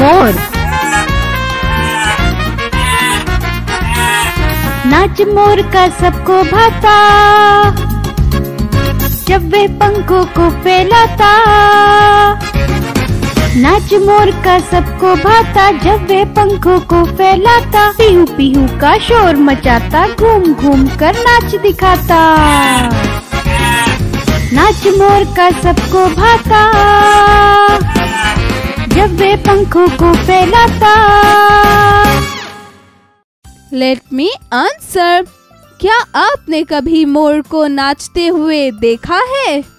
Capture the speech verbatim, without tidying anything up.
मोर। नाच मोर का सबको भाता, जब वे पंखों को फैलाता। नाच मोर का सबको भाता, जब वे पंखों को फैलाता। पीहू पीहू का शोर मचाता, घूम घूम कर नाच दिखाता। नाच मोर का सबको भाता, जब वे पंखों को फैलाता। Let me answer. क्या आपने कभी मोर को नाचते हुए देखा है?